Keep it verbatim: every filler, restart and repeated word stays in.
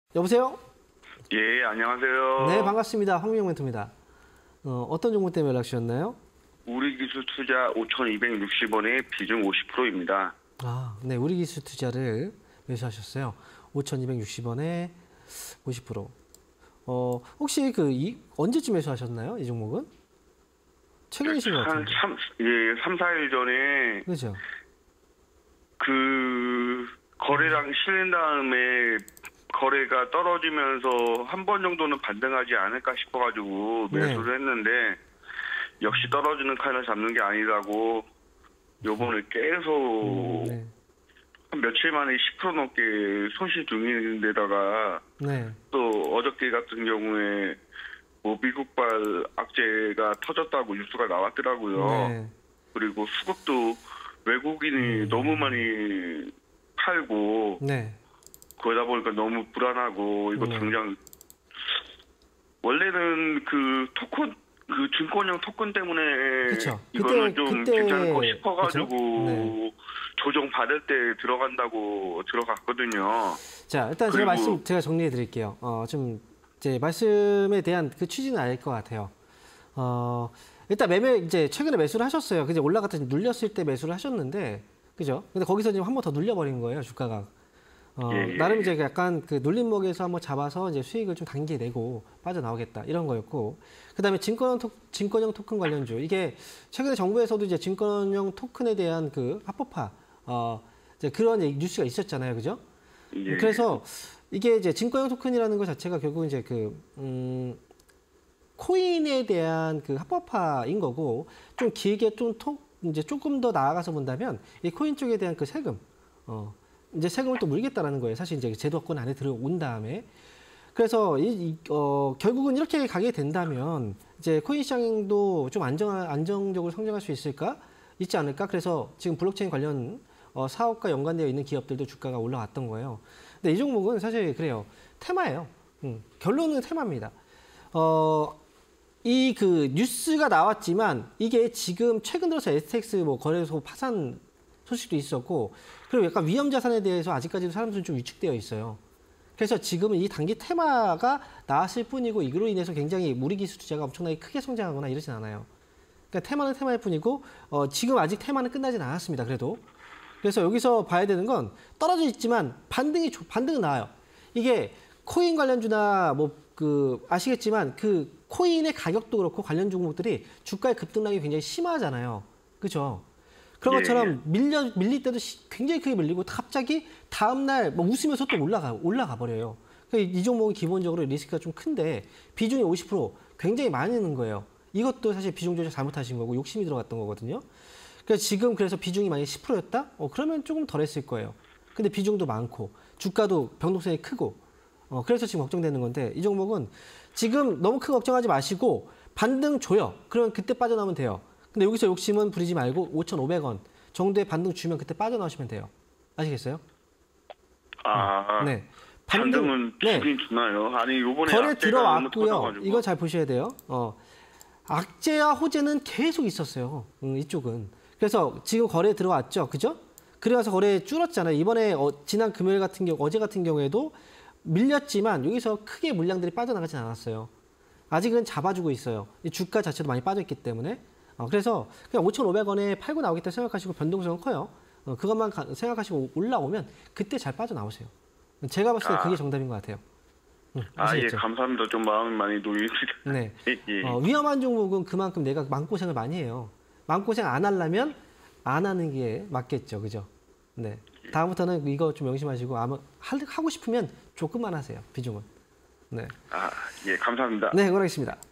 여보세요? 예, 안녕하세요. 네, 반갑습니다. 황민영 멘토입니다. 어, 어떤 종목 때문에 연락 주셨나요? 우리기술투자 오천이백육십 원에 비중 오십 퍼센트입니다. 아, 네, 우리기술 투자를 매수하셨어요. 오천이백육십 원에 오십 퍼센트. 어, 혹시 그 이, 언제쯤 매수하셨나요? 이 종목은? 최근이신 것 한 같은데. 삼, 예, 삼, 사 일 전에 그렇죠? 그 거래량 실린 다음에 거래가 떨어지면서 한 번 정도는 반등하지 않을까 싶어가지고 매수를 네. 했는데 역시 떨어지는 칸을 잡는 게 아니라고 요번에 계속 음, 네. 한 며칠 만에 십 퍼센트 넘게 손실 중인 데다가 네. 또 어저께 같은 경우에 뭐 미국발 악재가 터졌다고 뉴스가 나왔더라고요. 네. 그리고 수급도 외국인이 음. 너무 많이 팔고 네. 그러다 보니까 너무 불안하고 이거 네. 당장 원래는 그 토큰 그 증권형 토큰 때문에 그쵸. 이거는 그때- 좀 그때- 괜찮을 거 싶어가지고 그쵸? 네. 조정 받을 때 들어간다고 들어갔거든요. 자, 일단 제가 그리고- 말씀 제가 정리해 드릴게요. 어, 좀 이제 말씀에 대한 그 취지는 알 것 같아요. 어, 일단 매매 이제 최근에 매수를 하셨어요. 그제 올라갔다 눌렸을 때 매수를 하셨는데, 그죠? 근데 거기서 지금 한 번 더 눌려버린 거예요, 주가가. 어, 예, 예, 나름 예. 이제 약간 그 눌림목에서 한번 잡아서 이제 수익을 좀 단기내고 빠져나오겠다 이런 거였고, 그다음에 증권형, 토, 증권형 토큰 관련주 이게 최근에 정부에서도 이제 증권형 토큰에 대한 그 합법화 어, 이제 그런 얘기- 뉴스가 있었잖아요, 그죠? 예. 그래서 이게 이제 증권형 토큰이라는 것 자체가 결국 이제 그 음, 코인에 대한 그 합법화인 거고, 좀 길게 좀 톡, 이제 조금 더 나아가서 본다면 이 코인 쪽에 대한 그 세금, 어, 이제 세금을 또 물겠다라는 거예요. 사실 이제 제도권 안에 들어온 다음에. 그래서 이, 이, 어, 결국은 이렇게 가게 된다면 이제 코인 시장도 좀 안정, 안정적으로 성장할 수 있을까? 있지 않을까? 그래서 지금 블록체인 관련 어, 사업과 연관되어 있는 기업들도 주가가 올라왔던 거예요. 근데 이 종목은 사실 그래요. 테마예요. 음, 결론은 테마입니다. 어, 이 그 뉴스가 나왔지만 이게 지금 최근 들어서 에스티엑스 뭐 거래소 파산 소식도 있었고, 그리고 약간 위험 자산에 대해서 아직까지도 사람들은 좀 위축되어 있어요. 그래서 지금은 이 단기 테마가 나왔을 뿐이고, 이로 인해서 굉장히 무리기술 투자가 엄청나게 크게 성장하거나 이러진 않아요. 그러니까 테마는 테마일 뿐이고, 어, 지금 아직 테마는 끝나진 않았습니다. 그래도. 그래서 여기서 봐야 되는 건 떨어져 있지만 반등이 조- 반등은 나와요. 이게 코인 관련주나 뭐 그 아시겠지만 그 코인의 가격도 그렇고 관련 종목들이 주가의 급등락이 굉장히 심하잖아요. 그렇죠? 그런 예, 것처럼 밀려 밀릴 때도 시- 굉장히 크게 밀리고 갑자기 다음 날 뭐 웃으면서 또 올라가 올라가 버려요. 그러니까 이 종목은 기본적으로 리스크가 좀 큰데 비중이 오십 퍼센트 굉장히 많이 는 거예요. 이것도 사실 비중 조절 잘못하신 거고 욕심이 들어갔던 거거든요. 그래서 지금 그래서 비중이 만약에 십 퍼센트였다? 어, 그러면 조금 덜했을 거예요. 근데 비중도 많고 주가도 변동성이 크고, 어, 그래서 지금 걱정되는 건데, 이 종목은 지금 너무 큰 걱정하지 마시고 반등 줘요. 그러면 그때 빠져나오면 돼요. 근데 여기서 욕심은 부리지 말고 오천오백 원 정도의 반등 주면 그때 빠져나오시면 돼요. 아시겠어요? 아, 네. 반등은 네. 주긴 주나요? 아니 요번에 거래 악재가 너무 들어왔고요. 터져가지고. 이거 잘 보셔야 돼요. 어, 악재와 호재는 계속 있었어요. 음, 이쪽은. 그래서 지금 거래 들어왔죠, 그죠? 그래서 거래 줄었잖아요. 이번에 어, 지난 금요일 같은 경우, 어제 같은 경우에도 밀렸지만 여기서 크게 물량들이 빠져나가진 않았어요. 아직은 잡아주고 있어요. 이 주가 자체도 많이 빠졌기 때문에. 어, 그래서 그냥 오천오백 원에 팔고 나오겠다 생각하시고 변동성은 커요. 어, 그것만 가- 생각하시고 올라오면 그때 잘 빠져나오세요. 제가 봤을 때 아. 그게 정답인 것 같아요. 응, 아, 예, 아시겠죠? 감사합니다. 좀 마음이 많이 놓입니다. 네. 예, 예. 어, 위험한 종목은 그만큼 내가 마음고생을 많이 해요. 마음고생 안 하려면 안 하는 게 맞겠죠. 그죠? 네. 다음부터는 이거 좀 명심하시고, 아마 할- 하고 싶으면 조금만 하세요. 비중은. 네. 아, 예, 감사합니다. 네, 응원하겠습니다.